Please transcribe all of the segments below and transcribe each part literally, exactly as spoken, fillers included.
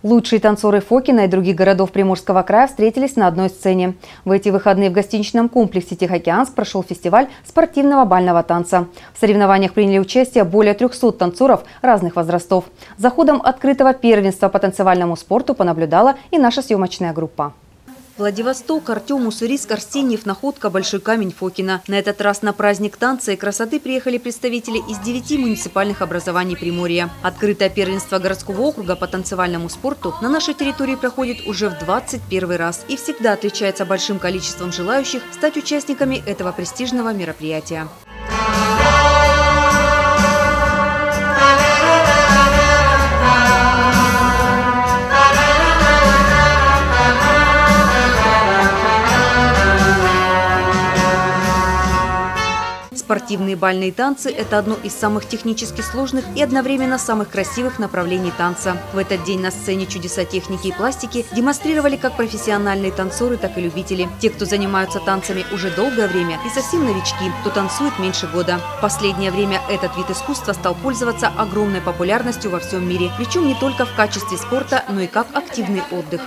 Лучшие танцоры Фокина и других городов Приморского края встретились на одной сцене. В эти выходные в гостиничном комплексе «Тихоокеанск» прошел фестиваль спортивного бального танца. В соревнованиях приняли участие более трёхсот танцоров разных возрастов. За ходом открытого первенства по танцевальному спорту понаблюдала и наша съемочная группа. Владивосток, Артем, Уссурийск, Арсеньев, Находка, Большой камень, Фокина. На этот раз на праздник танца и красоты приехали представители из девяти муниципальных образований Приморья. Открытое первенство городского округа по танцевальному спорту на нашей территории проходит уже в двадцать первый раз и всегда отличается большим количеством желающих стать участниками этого престижного мероприятия. Спортивные бальные танцы – это одно из самых технически сложных и одновременно самых красивых направлений танца. В этот день на сцене чудеса техники и пластики демонстрировали как профессиональные танцоры, так и любители. Те, кто занимаются танцами уже долгое время, и совсем новички, кто танцует меньше года. В последнее время этот вид искусства стал пользоваться огромной популярностью во всем мире. Причем не только в качестве спорта, но и как активный отдых.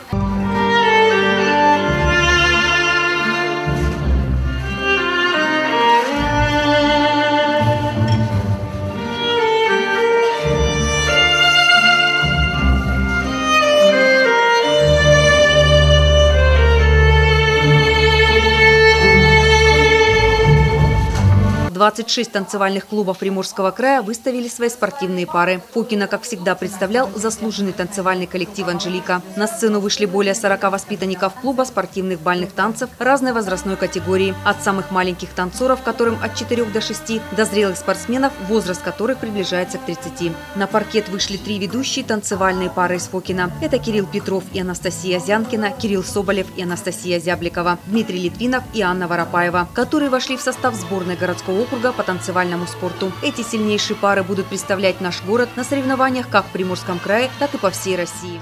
двадцать шесть танцевальных клубов Приморского края выставили свои спортивные пары. Фокина, как всегда, представлял заслуженный танцевальный коллектив «Анжелика». На сцену вышли более сорока воспитанников клуба спортивных бальных танцев разной возрастной категории. От самых маленьких танцоров, которым от четырёх до шести, до зрелых спортсменов, возраст которых приближается к тридцати. На паркет вышли три ведущие танцевальные пары из Фокина. Это Кирилл Петров и Анастасия Зянкина, Кирилл Соболев и Анастасия Зябликова, Дмитрий Литвинов и Анна Воропаева, которые вошли в состав сборной городского округа по танцевальному спорту. Эти сильнейшие пары будут представлять наш город на соревнованиях как в Приморском крае, так и по всей России.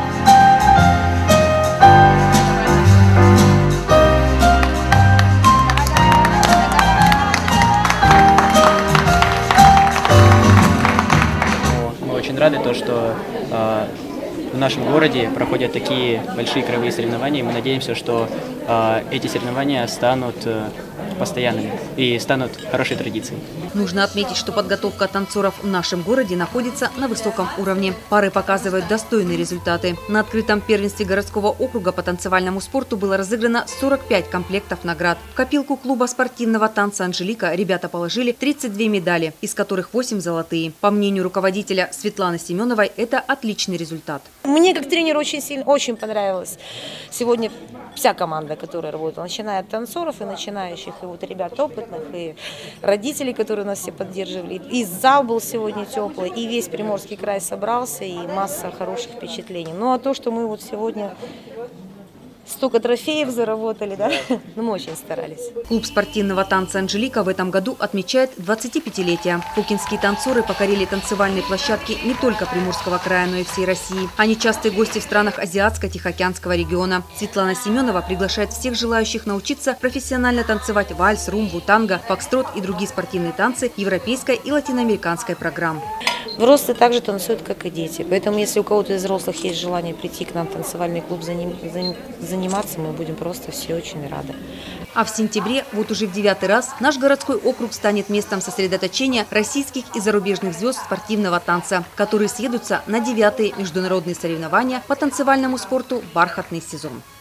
Мы очень рады, то, что э, в нашем городе проходят такие большие краевые соревнования. Мы надеемся, что э, эти соревнования станут э, постоянными и станут хорошей традицией. Нужно отметить, что подготовка танцоров в нашем городе находится на высоком уровне. Пары показывают достойные результаты. На открытом первенстве городского округа по танцевальному спорту было разыграно сорок пять комплектов наград. В копилку клуба спортивного танца «Анжелика» ребята положили тридцать две медали, из которых восемь золотые. По мнению руководителя Светланы Семеновой, это отличный результат. Мне как тренер очень сильно, очень понравилось сегодня вся команда, которая работала, начиная от танцоров и начинающих, и вот ребят опытных, и родителей, которые нас все поддерживали. И зал был сегодня теплый, и весь Приморский край собрался, и масса хороших впечатлений. Ну а то, что мы вот сегодня столько трофеев заработали, да, но мы очень старались. Клуб спортивного танца «Анжелика» в этом году отмечает двадцатипятилетие. Фокинские танцоры покорили танцевальные площадки не только Приморского края, но и всей России. Они частые гости в странах Азиатско-Тихоокеанского региона. Светлана Семенова приглашает всех желающих научиться профессионально танцевать вальс, румбу, танго, фокстрот и другие спортивные танцы европейской и латиноамериканской программ. Взрослые также танцуют, как и дети. Поэтому, если у кого-то из взрослых есть желание прийти к нам в танцевальный клуб, заниматься, мы будем просто все очень рады. А в сентябре, вот уже в девятый раз, наш городской округ станет местом сосредоточения российских и зарубежных звезд спортивного танца, которые съедутся на девятые международные соревнования по танцевальному спорту «Бархатный сезон».